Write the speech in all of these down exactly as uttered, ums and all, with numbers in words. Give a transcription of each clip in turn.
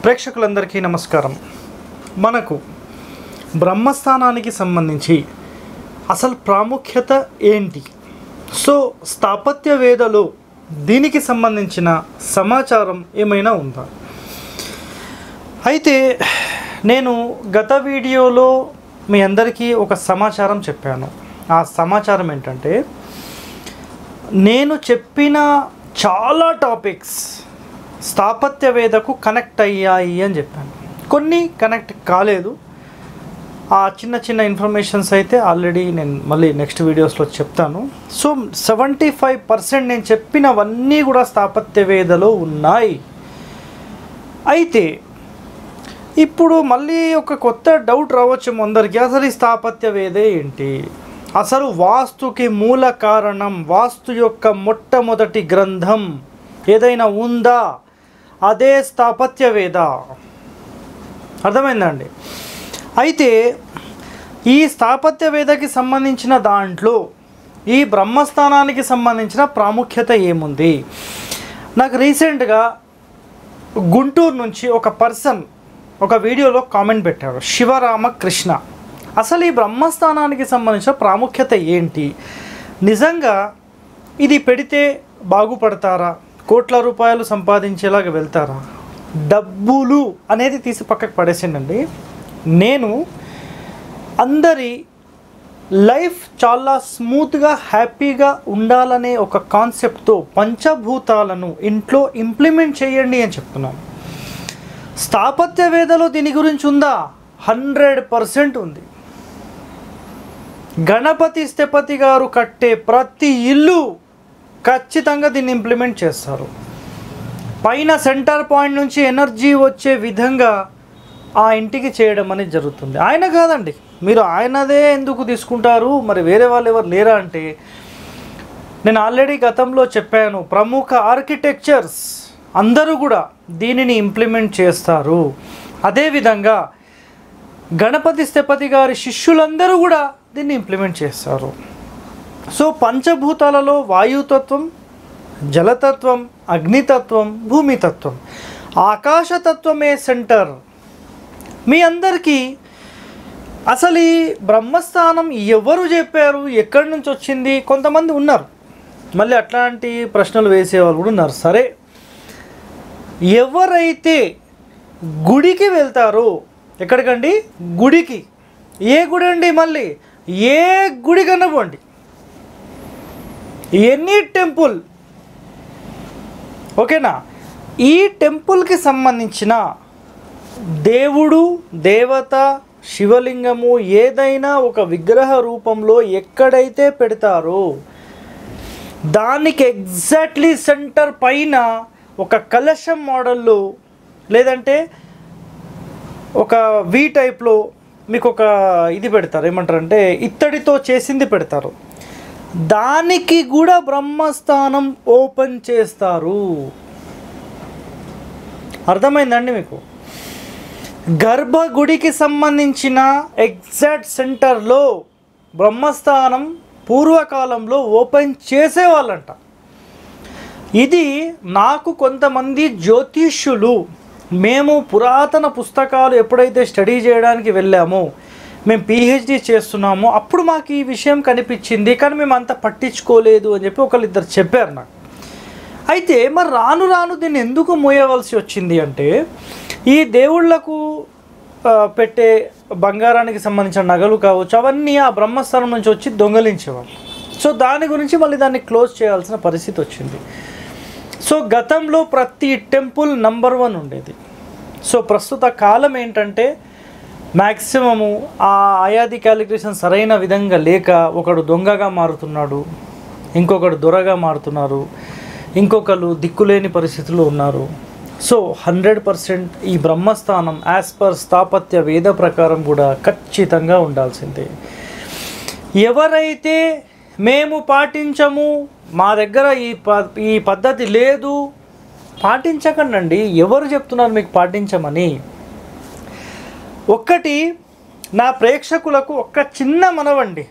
ప్రేక్షకులందరికీ నమస్కారం. మనకు బ్రహ్మస్థానానికి సంబంధించి అసలు ప్రాముఖ్యత ఏంటి? సో స్థాపత్య వేదలో దీనికి సంబంధించిన సమాచారం ఏమైనా ఉందా? అయితే నేను గత వీడియోలో మీ అందరికీ ఒక సమాచారం చెప్పాను. ఆ సమాచారం ఏంటంటే, నేను చెప్పిన చాలా టాపిక్స్ స్థాపత్య వేదకు కనెక్ట్ అయ్యాయి అని చెప్పాను. కొన్ని కనెక్ట్ కాలేదు. ఆ చిన్న చిన్న ఇన్ఫర్మేషన్స్ అయితే ఆల్రెడీ నేను మళ్ళీ నెక్స్ట్ వీడియోస్లో చెప్తాను. సో సెవెంటీ ఫైవ్ పర్సెంట్ నేను చెప్పినవన్నీ కూడా స్థాపత్య వేదలో ఉన్నాయి. అయితే ఇప్పుడు మళ్ళీ ఒక కొత్త డౌట్ రావచ్చు అందరికీ, అసలు ఈ స్థాపత్య వేదే ఏంటి? అసలు వాస్తుకి మూల కారణం, వాస్తు యొక్క మొట్టమొదటి గ్రంథం ఏదైనా ఉందా? అదే స్థాపత్య వేద. అర్థమైందండి? అయితే ఈ స్థాపత్య వేదకి సంబంధించిన దాంట్లో ఈ బ్రహ్మస్థానానికి సంబంధించిన ప్రాముఖ్యత ఏముంది? నాకు రీసెంట్గా గుంటూరు నుంచి ఒక పర్సన్ ఒక వీడియోలో కామెంట్ పెట్టాడు, శివరామకృష్ణ. అసలు ఈ బ్రహ్మస్థానానికి సంబంధించిన ప్రాముఖ్యత ఏంటి? నిజంగా ఇది పెడితే బాగుపడతారా? కోట్ల రూపాయలు సంపాదించేలాగా వెళ్తారా? డబ్బులు అనేది తీసి పక్కకు పడేసిండండి. నేను అందరి లైఫ్ చాలా స్మూత్గా హ్యాపీగా ఉండాలనే ఒక కాన్సెప్ట్తో పంచభూతాలను ఇంట్లో ఇంప్లిమెంట్ చేయండి అని చెప్తున్నాను. స్థాపత్య వేదలో దీని గురించి ఉందా? హండ్రెడ్ పర్సెంట్ ఉంది. గణపతి స్థపతి గారు కట్టే ప్రతి ఇల్లు ఖచ్చితంగా దీన్ని ఇంప్లిమెంట్ చేస్తారు. పైన సెంటర్ పాయింట్ నుంచి ఎనర్జీ వచ్చే విధంగా ఆ ఇంటికి చేయడం అనేది జరుగుతుంది. ఆయన కాదండి, మీరు ఆయనదే ఎందుకు తీసుకుంటారు? మరి వేరే వాళ్ళు ఎవరు లేరా అంటే, నేను ఆల్రెడీ గతంలో చెప్పాను, ప్రముఖ ఆర్కిటెక్చర్స్ అందరూ కూడా దీనిని ఇంప్లిమెంట్ చేస్తారు. అదేవిధంగా గణపతి స్థపతి గారి శిష్యులందరూ కూడా దీన్ని ఇంప్లిమెంట్ చేస్తారు. So పంచభూతాలలో వాయుతత్వం, జలతత్వం, అగ్నితత్వం, భూమితత్వం, ఆకాశతత్వమే centre. మీ అందరికీ అసలు ఈ బ్రహ్మస్థానం ఎవరు చెప్పారు, ఎక్కడి నుంచి వచ్చింది? కొంతమంది ఉన్నారు, మళ్ళీ అట్లాంటి ప్రశ్నలు వేసేవాళ్ళు కూడా ఉన్నారు. సరే, ఎవరైతే గుడికి వెళ్తారో, ఎక్కడికండి? గుడికి. ఏ గుడి అండి? మళ్ళీ ఏ గుడి కనవ్వండి, ఎనీ టెంపుల్, ఓకేనా? ఈ టెంపుల్కి సంబంధించిన దేవుడు, దేవత, శివలింగము ఏదైనా ఒక విగ్రహ రూపంలో ఎక్కడైతే పెడతారో దానికి ఎగ్జాక్ట్లీ సెంటర్ పైన ఒక కలశం మోడల్లో, లేదంటే ఒక వి టైప్లో మీకు ఒక ఇది పెడతారు, ఏమంటారంటే ఇత్తడితో చేసింది పెడతారు. దానికి కూడా బ్రహ్మస్థానం ఓపెన్ చేస్తారు. అర్థమైందండి మీకు? గర్భగుడికి సంబంధించిన ఎగ్జాక్ట్ సెంటర్లో బ్రహ్మస్థానం పూర్వకాలంలో ఓపెన్ చేసేవాళ్ళంట. ఇది నాకు కొంతమంది జ్యోతిష్యులు, మేము పురాతన పుస్తకాలు ఎప్పుడైతే స్టడీ చేయడానికి వెళ్ళామో, మేము పిహెచ్డి చేస్తున్నాము, అప్పుడు మాకు ఈ విషయం కనిపించింది, కానీ మేము అంత పట్టించుకోలేదు అని చెప్పి ఒకళ్ళు ఇద్దరు చెప్పారు నాకు. అయితే మరి రాను రాను దీన్ని ఎందుకు మోయవలసి వచ్చింది అంటే, ఈ దేవుళ్లకు పెట్టే బంగారానికి సంబంధించిన నగలు కావచ్చు, అవన్నీ ఆ బ్రహ్మస్థానం నుంచి వచ్చి దొంగలించేవాళ్ళు. సో దాని గురించి మళ్ళీ దాన్ని క్లోజ్ చేయాల్సిన పరిస్థితి వచ్చింది. సో గతంలో ప్రతి టెంపుల్ నంబర్ వన్ ఉండేది. సో ప్రస్తుత కాలం ఏంటంటే, మ్యాక్సిమము ఆ ఆయాది క్యాలిక్యులేషన్ సరైన విధంగా లేక ఒకడు దొంగగా మారుతున్నాడు, ఇంకొకడు దొరగా మారుతున్నారు, ఇంకొకరు దిక్కులేని పరిస్థితుల్లో ఉన్నారు. సో హండ్రెడ్ పర్సెంట్ ఈ బ్రహ్మస్థానం యాజ్ పర్ స్థాపత్య వేద ప్రకారం కూడా ఖచ్చితంగా ఉండాల్సిందే. ఎవరైతే మేము పాటించము, మా దగ్గర ఈ ప ఈ పద్ధతి లేదు, పాటించకండి. ఎవరు చెప్తున్నారు మీకు పాటించమని? ఒక్కటి నా ప్రేక్షకులకు ఒక్క చిన్న మనవండి,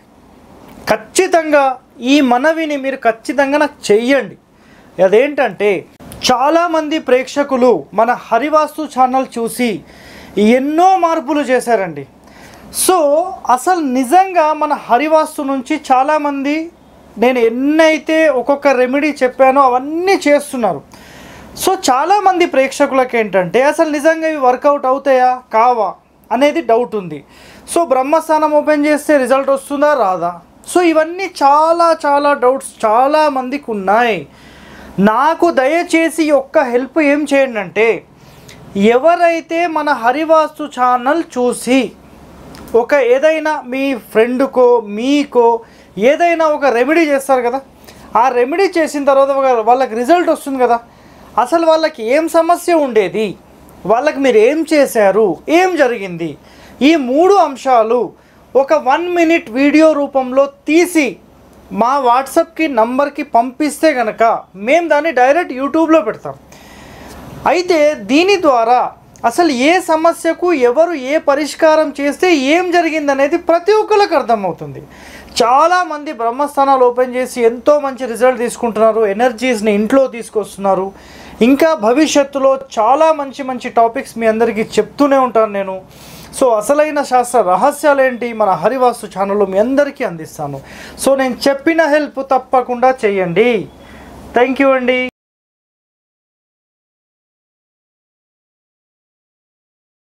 ఖచ్చితంగా ఈ మనవిని మీరు ఖచ్చితంగా నాకు చెయ్యండి. అదేంటంటే, చాలామంది ప్రేక్షకులు మన హరివాస్తు ఛానల్ చూసి ఎన్నో మార్పులు చేశారండి. సో అసలు నిజంగా మన హరివాస్తు నుంచి చాలామంది నేను ఎన్నైతే ఒక్కొక్క రెమెడీ చెప్పానో అవన్నీ చేస్తున్నారు. సో చాలామంది ప్రేక్షకులకు ఏంటంటే అసలు నిజంగా ఇవి వర్కౌట్ అవుతాయా కావా అనేది డౌట్ ఉంది. సో బ్రహ్మస్థానం ఓపెన్ చేస్తే రిజల్ట్ వస్తుందా రాదా? సో ఇవన్నీ చాలా చాలా డౌట్స్ చాలామందికి ఉన్నాయి. నాకు దయచేసి ఒక్క హెల్ప్ ఏం చేయండి అంటే, ఎవరైతే మన హరివాస్తు ఛానల్ చూసి ఒక ఏదైనా మీ ఫ్రెండ్కో మీకో ఏదైనా ఒక రెమెడీ చేస్తారు కదా, ఆ రెమెడీ చేసిన తర్వాత వాళ్ళకి రిజల్ట్ వస్తుంది కదా, అసలు వాళ్ళకి ఏం సమస్య ఉండేది, వాళ్ళకి మీరు ఏం చేశారు, ఏం జరిగింది, ఈ మూడు అంశాలు ఒక వన్ మినిట్ వీడియో రూపంలో తీసి మా వాట్సాప్కి నంబర్కి పంపిస్తే కనుక మేము దాన్ని డైరెక్ట్ యూట్యూబ్లో పెడతాం. అయితే దీని ద్వారా అసలు ఏ సమస్యకు ఎవరు ఏ పరిష్కారం చేస్తే ఏం జరిగిందనేది ప్రతి ఒక్కరికి అర్థమవుతుంది. చాలామంది బ్రహ్మస్థానాలు ఓపెన్ చేసి ఎంతో మంచి రిజల్ట్ తీసుకుంటున్నారు, ఎనర్జీస్ని ఇంట్లో తీసుకొస్తున్నారు. ఇంకా భవిష్యత్తులో చాలా మంచి మంచి టాపిక్స్ మీ అందరికీ చెప్తూనే ఉంటాను నేను. సో అసలైన శాస్త్ర రహస్యాలు ఏంటి మన హరివాస్తు ఛానల్లో మీ అందరికీ అందిస్తాను. సో నేను చెప్పిన హెల్ప్ తప్పకుండా చేయండి. థ్యాంక్ యూ అండి.